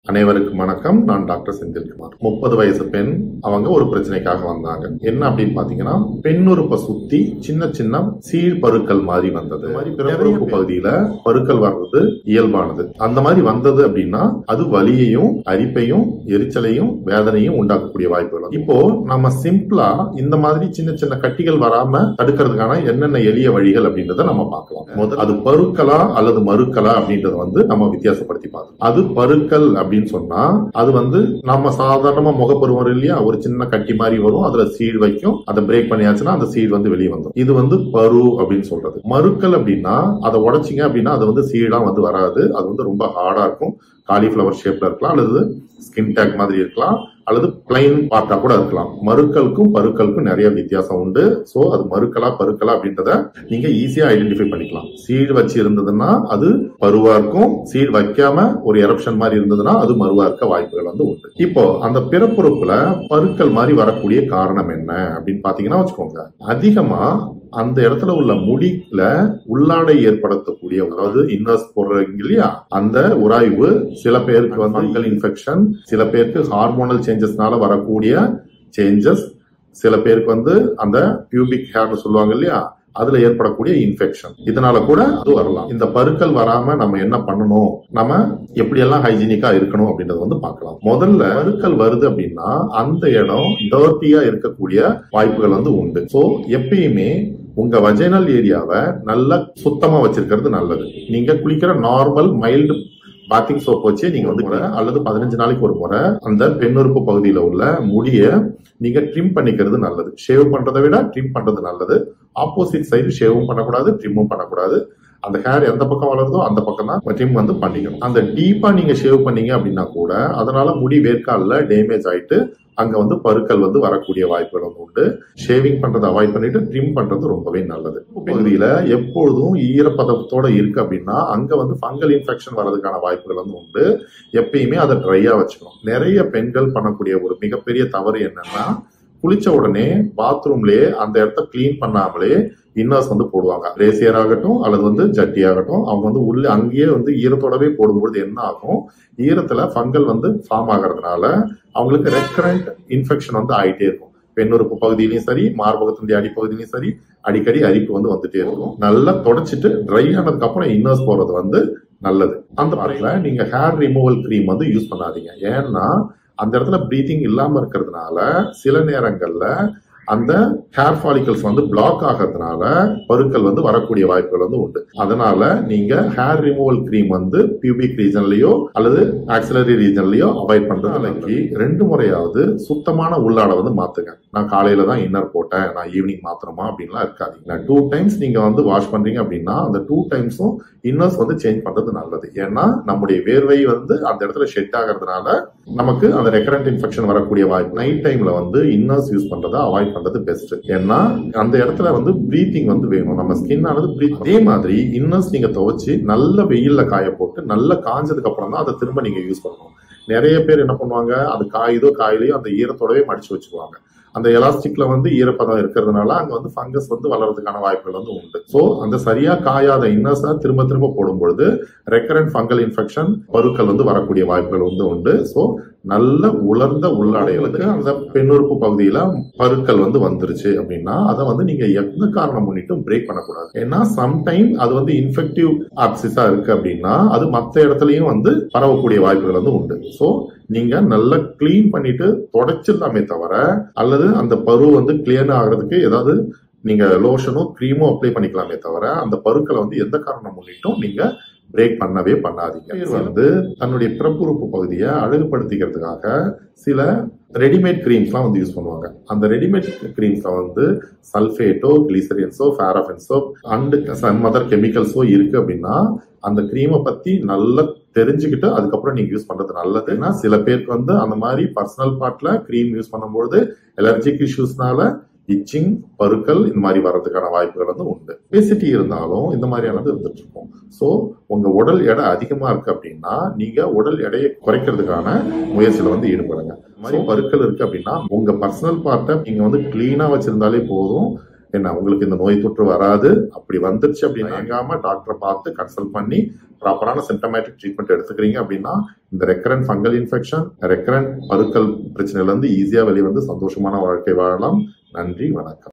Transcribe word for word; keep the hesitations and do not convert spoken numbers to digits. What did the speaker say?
அனைவருக்கும் வணக்கம். நான் டாக்டர் செந்தில்குமார். முப்பது வயசு பெண். அவங்க ஒரு பிரச்சனைக்காக வந்தாங்க. என்ன அப்படின்னு பாத்தீங்கன்னா, பெண்ணுறுப்பை சுத்தி சின்ன சின்ன சீழ் பருக்கள் மாதிரி வந்தது. பிறப்புறுப்பு பகுதியில பருக்கள் வர்றது இயல்பானது. அந்த மாதிரி வந்தது அப்படின்னா அது வலியையும் அரிப்பையும் எரிச்சலையும் வேதனையும் உண்டாக்கக்கூடிய வாய்ப்புகள். இப்போ நம்ம சிம்பிளா இந்த மாதிரி சின்ன சின்ன கட்டிகள் வராம தடுக்கிறதுக்கான என்னென்ன எளிய வழிகள் அப்படின்றத நம்ம பார்க்கலாம். முதல் அது பருக்களா அல்லது மறுக்களா அப்படின்றத வந்து நம்ம வித்தியாசப்படுத்தி பார்க்கலாம். அது பருக்கள் அப்படின்னு சொன்னா அது வந்து நம்ம சாதாரணமா முகப்பருவம் இல்லையா, ஒரு சின்ன கட்டி மாதிரி வரும், அதுல சீழ் வைக்கும், அதை பிரேக் பண்ணியாச்சுன்னா அந்த சீழ் வந்து வெளியே வந்துடும். இது வந்து பரு அப்படின்னு சொல்றது. மறுக்கள் அப்படின்னா அதை உடைச்சிங்க அப்படின்னா அது வந்து சீழா வந்து வராது. அது வந்து ரொம்ப ஹார்டா இருக்கும். காலிஃபிளவர் ஷேப்ல இருக்கலாம், அல்லது ஸ்கின் டேக் மாதிரி இருக்கலாம், அல்லது பிளைன் பார்ட்டா கூட இருக்கலாம். மறுக்களுக்கும் பருக்களுக்கும் நிறைய வித்தியாசம் உண்டு. சோ அது மறுக்களா பருக்களா அப்படின்றத நீங்க ஈஸியா ஐடென்டிஃபை பண்ணிக்கலாம். சீழ் வச்சு இருந்ததுன்னா அது பருவா இருக்கும். சீழ் வைக்காம ஒரு எரப்ஷன் மாதிரி இருந்ததுன்னா அது மருவா இருக்க வாய்ப்புகள் வந்து உண்டு. இப்போ அந்த பிறப்புறுப்புல பருக்கள் மாதிரி வரக்கூடிய காரணம் என்ன அப்படின்னு பாத்தீங்கன்னா வச்சுக்கோங்க, அதிகமா அந்த இடத்துல உள்ள முடிக்குல உள்ளாடை ஏற்படுத்தக்கூடிய, அதாவது இன்னர்ஸ் போடுறீங்க இல்லையா, அந்த உராய்வு சில பேருக்கு வந்து ஃபங்கல் இன்ஃபெக்ஷன், சில பேருக்கு ஹார்மோனல் சேஞ்சஸ்னால வரக்கூடிய சேஞ்சஸ், சில பேருக்கு வந்து அந்த பியூபிக் ஹேர்னு சொல்லுவாங்க இல்லையா, அதுல ஏற்படக்கூடிய இன்ஃபெக்ஷன், இதனால கூட அது வரலாம். இந்த பருக்கள் வராம நம்ம என்ன பண்ணணும், நம்ம எப்படி எல்லாம் ஹைஜீனிக்கா இருக்கணும் அப்படின்றத வந்து பார்க்கலாம். முதல்ல பருக்கள் வருது அப்படின்னா அந்த இடம் டர்ட்டியா இருக்கக்கூடிய வாய்ப்புகள் வந்து உண்டு. சோ எப்பயுமே உங்க வஜைனல் ஏரியாவை நல்லா சுத்தமா வச்சிருக்கிறது நல்லது. நீங்க குளிக்கிற நார்மல் மைல்டு பாத்திங் சோப் வச்சு நீங்க வந்து முறை அல்லது பதினஞ்சு நாளைக்கு ஒரு முறை அந்த பெண்ணுறுப்பு பகுதியில உள்ள முடிய நீங்க ட்ரிம் பண்ணிக்கிறது நல்லது. ஷேவ் பண்றதை விட ட்ரிம் பண்றது நல்லது. ஆப்போசிட் சைடு ஷேவும் பண்ணக்கூடாது, ட்ரிம்மும் பண்ணக்கூடாது. அந்த ஹேர் எந்த பக்கம் வளருதோ அந்த பக்கம் தான் ட்ரிம் வந்து பண்ணிக்கணும். அந்த டீப்பா நீங்க ஷேவ் பண்ணீங்க அப்படின்னா கூட அதனால முடி வேர்க்கால்ல டேமேஜ் ஆயிட்டு அங்க வந்து பருக்கள் வந்து வரக்கூடிய வாய்ப்புகள் வந்து உண்டு. ஷேவிங் பண்றதை அவாய்ட் பண்ணிட்டு ட்ரிம் பண்றது ரொம்பவே நல்லது. பகுதியில எப்பொழுதும் ஈரப்பதத்தோட இருக்கு அப்படின்னா அங்க வந்து ஃபங்கல் இன்ஃபெக்ஷன் வர்றதுக்கான வாய்ப்புகள் வந்து உண்டு. எப்பயுமே அதை ட்ரையா வச்சுக்கணும். நிறைய பெண்கள் பண்ணக்கூடிய ஒரு மிகப்பெரிய தவறு என்னன்னா, குளிச்ச உடனே பாத்ரூம்லயே அந்த இடத்த கிளீன் பண்ணாமலே இன்னர்ஸ் வந்து போடுவாங்க. ரேசியர் ஆகட்டும் அல்லது வந்து ஜட்டி ஆகட்டும், அவங்க வந்து உள்ள அங்கேயே வந்து ஈரத்தோடவே போடும்பொழுது என்ன ஆகும், ஈரத்துல ஃபங்கல் வந்து ஃபார்ம் ஆகிறதுனால அவங்களுக்கு ரெக்கரண்ட் இன்ஃபெக்ஷன் வந்து ஆயிட்டே இருக்கும். பெண்ணுறுப்பு பகுதியிலையும் சரி, மார்பகத்தினுடைய அடிப்பகுதியிலையும் சரி, அடிக்கடி அரிப்பு வந்து வந்துட்டே இருக்கும். நல்லா தொடச்சிட்டு ட்ரை ஆனதுக்கு அப்புறம் இன்னர்ஸ் போறது வந்து நல்லது. அந்த மாதிரில நீங்க ஹேர் ரிமூவல் கிரீம் வந்து யூஸ் பண்ணாதீங்க. ஏன்னா அந்த இடத்துல பிரீத்திங் இல்லாம இருக்கிறதுனால சில நேரங்கள்ல அந்த ஹேர் ஃபாலிகல்ஸ் வந்து பிளாக் ஆகிறதுனால பருக்கள் வந்து வரக்கூடிய வாய்ப்புகள் வந்து உண்டு. அதனால நீங்க ஹேர் ரிமூவல் கிரீம் வந்து பியூபிக் ரீஜன்லயோ அல்லது ஆக்சிலரி ரீஜன்லயோ அவாய்ட் பண்றது. நாளைக்கு ரெண்டு முறையாவது சுத்தமான உள்ளாடை வந்து மாத்துங்க. நான் காலையில தான் இன்னர் போட்டேன், நான் ஈவினிங் மாத்தணுமா அப்படின்லாம் இருக்காதீங்க. டூ டைம்ஸ் நீங்க வந்து வாஷ் பண்றீங்க அப்படின்னா அந்த டூ டைம்ஸும் இன்னர்ஸ் வந்து சேஞ்ச் பண்றது நல்லது. ஏன்னா நம்முடைய வேர்வை வந்து அந்த இடத்துல ஷெட் ஆகிறதுனால நமக்கு அந்த ரெக்கரண்ட் இன்ஃபெக்ஷன் வரக்கூடிய வாய்ப்பு. நைட் டைம்ல வந்து இன்னர்ஸ் யூஸ் பண்றதை அவாய்ட் பண்றது பெஸ்ட். ஏன்னா அந்த இடத்துல வந்து பிரீத்திங் வந்து வேணும். நம்ம ஸ்கின் ஆனது பிரீத். அதே மாதிரி இன்னர்ஸ் நீங்க துவைச்சு நல்ல வெயில்ல காய போட்டு நல்லா காஞ்சதுக்கு அப்புறம் தான் அதை திரும்ப நீங்க யூஸ் பண்ணணும். நிறைய பேர் என்ன பண்ணுவாங்க, அது காயுதோ காயிலையோ அந்த ஈரத்தோடவே மடிச்சு வச்சுக்குவாங்க. அந்த எலாஸ்டிக்ல வந்து ஈரப்பதம் இருக்கிறதுனால அங்க வந்து ஃபங்கஸ் வந்து வளர்றதுக்கான வாய்ப்புகள் வந்து உண்டு. சோ அந்த சரியா காயாத இன்னர்ஸை திரும்ப திரும்ப போடும் பொழுது ரெக்கரண்ட் ஃபங்கல் இன்ஃபெக்ஷன், பருக்கள் வந்து வரக்கூடிய வாய்ப்புகள் வந்து உண்டு. சோ நல்ல உலர்ந்த உள்ளாடைகளுக்கு அந்த பெண்ணுறுப்பு பகுதியில பருக்கள் வந்து வந்துருச்சு அப்படின்னா அதை வந்து நீங்க எந்த காரணம் முன்னிட்டும் பிரேக் பண்ணக்கூடாது. ஏன்னா சம்டைம் அது வந்து இன்ஃபெக்டிவ் ஆப்சிஸா இருக்கு அப்படின்னா அது மற்ற இடத்துலயும் வந்து பரவக்கூடிய வாய்ப்புகள் வந்து உண்டு. சோ நீங்க நல்லா கிளீன் பண்ணிட்டு தொடச்சிடலாமே தவிர, அல்லது அந்த பரு வந்து கிளியர் ஆகிறதுக்கு ஏதாவது நீங்க லோஷனோ கிரீமோ அப்ளை பண்ணிக்கலாமே தவிர அந்த பருக்களை வந்து எந்த காரணம் முன்னிட்டும் நீங்க பிரேக் பண்ணவே பண்ணாதீங்க. வந்து தன்னுடைய பிறப்புறுப்பு பகுதியை அழகுபடுத்திக்கிறதுக்காக சில ரெடிமேட் கிரீம்ஸ்லாம் வந்து யூஸ் பண்ணுவாங்க. அந்த ரெடிமேட் கிரீம்ஸ்ல வந்து சல்ஃபேட்டோ, கிளிசரின்ஸோ, பாராஃபின்ஸோ அண்ட் சம் அதர் கெமிக்கல்ஸோ இருக்கு அப்படின்னா அந்த கிரீமை பத்தி நல்லா தெரிஞ்சுக்கிட்டு அதுக்கப்புறம் நீங்க யூஸ் பண்றது நல்லது. ஏன்னா சில பேருக்கு வந்து அந்த மாதிரி பர்சனல் பார்ட்ல கிரீம் யூஸ் பண்ணும்போது அலர்ஜிக் இஷ்யூஸ்னால இச்சிங், பருக்கள் இந்த மாதிரி வர்றதுக்கான வாய்ப்புகள் வந்து உண்டு. ஒபேசிட்டி இருந்தாலும் இந்த மாதிரியானது இருந்துட்டு இருக்கும். சோ உங்க உடல் எடை அதிகமா இருக்கு அப்படின்னா நீங்க உடல் எடையை குறைக்கிறதுக்கான முயற்சியில வந்து ஈடுபடுங்க. இந்த மாதிரி பருக்கள் இருக்கு அப்படின்னா உங்க பர்சனல் பார்ட்டை நீங்க வந்து கிளீனா வச்சிருந்தாலே போதும். என்ன உங்களுக்கு இந்த நோய் தொற்று வராது. அப்படி வந்துருச்சு அப்படின்னு ஏங்காம டாக்டரை பார்த்து கன்சல்ட் பண்ணி ப்ராப்பரான சிம்டமேட்டிக் ட்ரீட்மெண்ட் எடுத்துக்கிறீங்க அப்படின்னா இந்த ரெக்கரண்ட் ஃபங்கல் இன்ஃபெக்ஷன், ரெக்கரண்ட் பருக்கள் பிரச்சனையில இருந்து ஈஸியா வெளியே வந்து சந்தோஷமான வாழ்க்கை வாழலாம். நன்றி, வணக்கம்.